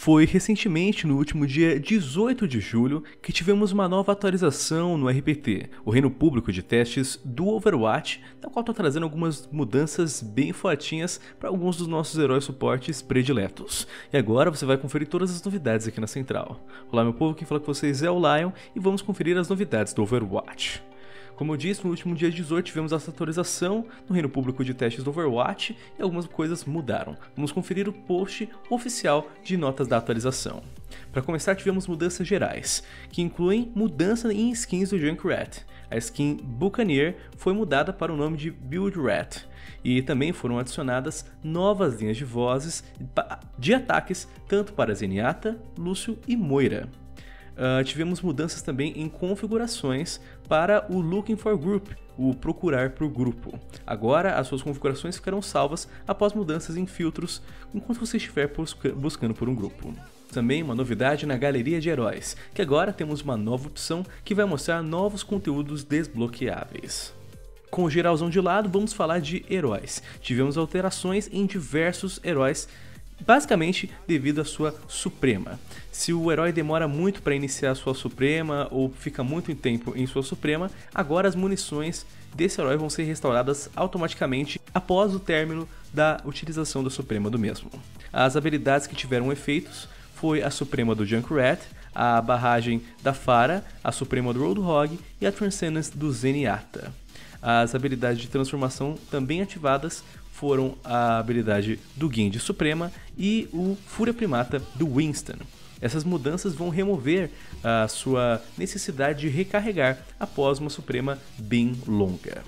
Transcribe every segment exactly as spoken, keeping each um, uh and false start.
Foi recentemente, no último dia dezoito de julho, que tivemos uma nova atualização no R P T, o Reino Público de Testes do Overwatch, na qual está trazendo algumas mudanças bem fortinhas para alguns dos nossos heróis suportes prediletos. E agora você vai conferir todas as novidades aqui na central. Olá meu povo, quem fala com vocês é o Lion e vamos conferir as novidades do Overwatch. Como eu disse, no último dia dezoito tivemos essa atualização no Reino Público de Testes do Overwatch e algumas coisas mudaram. Vamos conferir o post oficial de notas da atualização. Para começar, tivemos mudanças gerais, que incluem mudança em skins do Junkrat. A skin Buccaneer foi mudada para o nome de Build Rat, e também foram adicionadas novas linhas de vozes de ataques tanto para Zenyatta, Lúcio e Moira. Uh, tivemos mudanças também em configurações para o Looking for Group, o procurar por grupo. Agora as suas configurações ficarão salvas após mudanças em filtros enquanto você estiver busca buscando por um grupo. Também uma novidade na galeria de heróis, que agora temos uma nova opção que vai mostrar novos conteúdos desbloqueáveis. Com o geralzão de lado, vamos falar de heróis. Tivemos alterações em diversos heróis, basicamente devido à sua Suprema. Se o herói demora muito para iniciar a sua Suprema ou fica muito tempo em sua Suprema, agora as munições desse herói vão ser restauradas automaticamente após o término da utilização da Suprema do mesmo. As habilidades que tiveram efeitos foi a Suprema do Junkrat, a barragem da Pharah, a Suprema do Roadhog e a Transcendence do Zenyatta. As habilidades de transformação também ativadas foram a habilidade do Genji Suprema e o Fúria Primata do Winston. Essas mudanças vão remover a sua necessidade de recarregar após uma Suprema bem longa.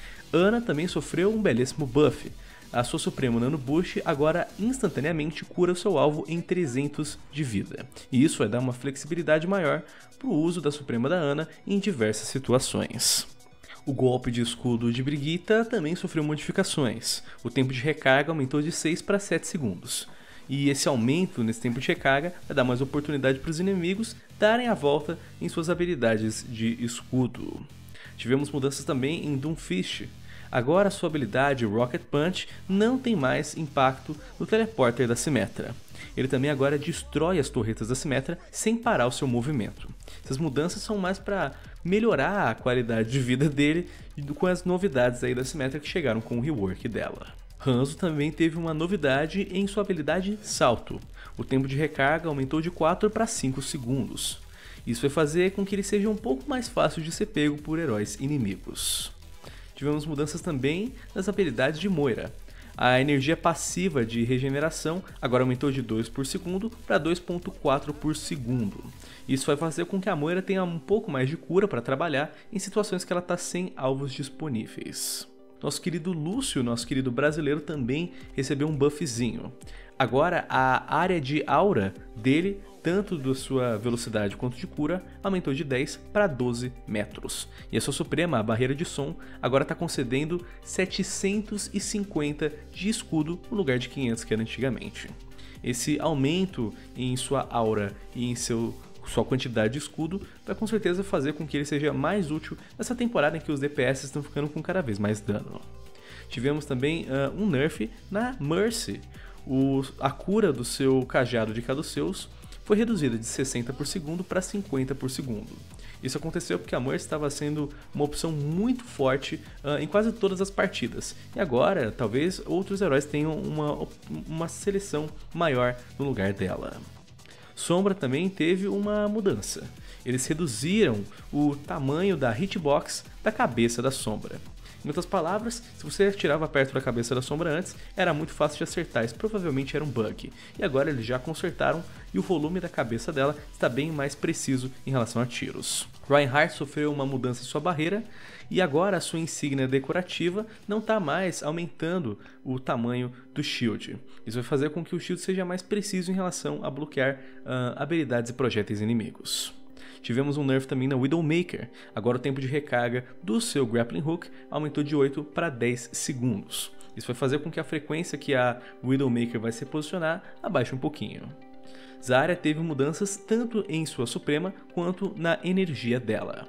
Ana também sofreu um belíssimo buff. A sua Suprema Nano Boost agora instantaneamente cura o seu alvo em trezentos de vida. E isso vai dar uma flexibilidade maior para o uso da Suprema da Ana em diversas situações. O golpe de escudo de Brigitte também sofreu modificações. O tempo de recarga aumentou de seis para sete segundos. E esse aumento nesse tempo de recarga vai dar mais oportunidade para os inimigos darem a volta em suas habilidades de escudo. Tivemos mudanças também em Doomfist. Agora sua habilidade Rocket Punch não tem mais impacto no teleporter da Symmetra. Ele também agora destrói as torretas da Symmetra sem parar o seu movimento. Essas mudanças são mais para melhorar a qualidade de vida dele com as novidades aí da Symmetra que chegaram com o rework dela. Hanzo também teve uma novidade em sua habilidade Salto. O tempo de recarga aumentou de quatro para cinco segundos. Isso vai fazer com que ele seja um pouco mais fácil de ser pego por heróis inimigos. Tivemos mudanças também nas habilidades de Moira. A energia passiva de regeneração agora aumentou de dois por segundo para dois ponto quatro por segundo. Isso vai fazer com que a Moira tenha um pouco mais de cura para trabalhar em situações que ela está sem alvos disponíveis. Nosso querido Lúcio, nosso querido brasileiro, também recebeu um buffzinho. Agora a área de aura dele, tanto da sua velocidade quanto de cura, aumentou de dez para doze metros. E a sua Suprema, a barreira de som, agora está concedendo setecentos e cinquenta de escudo no lugar de quinhentos que era antigamente. Esse aumento em sua aura e em seu, sua quantidade de escudo vai com certeza fazer com que ele seja mais útil nessa temporada em que os D P S estão ficando com cada vez mais dano. Tivemos também uh, um nerf na Mercy. O, a cura do seu cajado de Caduceus foi reduzida de sessenta por segundo para cinquenta por segundo. Isso aconteceu porque a Mercy estava sendo uma opção muito forte uh, em quase todas as partidas. E agora, talvez outros heróis tenham uma, uma seleção maior no lugar dela. Sombra também teve uma mudança. Eles reduziram o tamanho da hitbox da cabeça da Sombra. Em outras palavras, se você atirava perto da cabeça da Sombra antes, era muito fácil de acertar, isso provavelmente era um bug. E agora eles já consertaram e o volume da cabeça dela está bem mais preciso em relação a tiros. Reinhardt sofreu uma mudança em sua barreira e agora a sua insígnia decorativa não está mais aumentando o tamanho do shield. Isso vai fazer com que o shield seja mais preciso em relação a bloquear uh, habilidades e projéteis inimigos. Tivemos um nerf também na Widowmaker. Agora o tempo de recarga do seu Grappling Hook aumentou de oito para dez segundos. Isso vai fazer com que a frequência que a Widowmaker vai se posicionar abaixe um pouquinho. Zarya teve mudanças tanto em sua Suprema quanto na energia dela.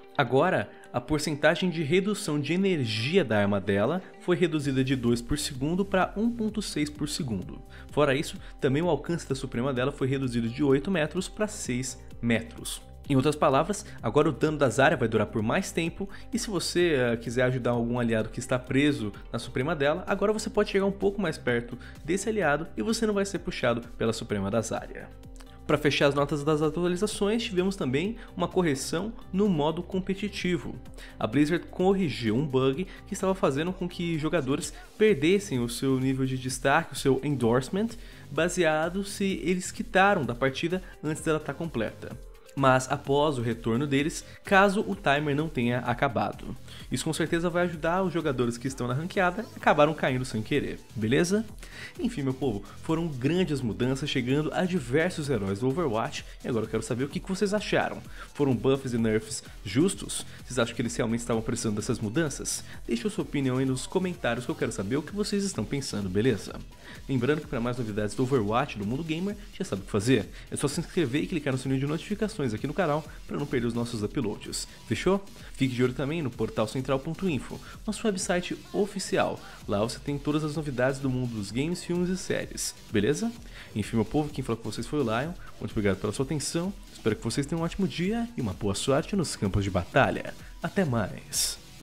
Agora, a porcentagem de redução de energia da arma dela foi reduzida de dois por segundo para um ponto seis por segundo. Fora isso, também o alcance da Suprema dela foi reduzido de oito metros para seis metros. Em outras palavras, agora o dano da Zarya vai durar por mais tempo, e se você uh, quiser ajudar algum aliado que está preso na Suprema dela, agora você pode chegar um pouco mais perto desse aliado e você não vai ser puxado pela Suprema da Zarya. Para fechar as notas das atualizações, tivemos também uma correção no modo competitivo. A Blizzard corrigiu um bug que estava fazendo com que jogadores perdessem o seu nível de destaque, o seu endorsement, baseado se eles quitaram da partida antes dela estar completa, mas após o retorno deles, caso o timer não tenha acabado. Isso com certeza vai ajudar os jogadores que estão na ranqueada e acabaram caindo sem querer, beleza? Enfim, meu povo, foram grandes mudanças chegando a diversos heróis do Overwatch, e agora eu quero saber o que vocês acharam. Foram buffs e nerfs justos? Vocês acham que eles realmente estavam precisando dessas mudanças? Deixe a sua opinião aí nos comentários que eu quero saber o que vocês estão pensando, beleza? Lembrando que para mais novidades do Overwatch do mundo gamer, já sabe o que fazer. É só se inscrever e clicar no sininho de notificações aqui no canal para não perder os nossos uploads. Fechou? Fique de olho também no portal central ponto info, nosso website oficial. Lá você tem todas as novidades do mundo dos games, filmes e séries, beleza? Enfim, meu povo, quem falou com vocês foi o Lion. Muito obrigado pela sua atenção. Espero que vocês tenham um ótimo dia e uma boa sorte nos campos de batalha. Até mais!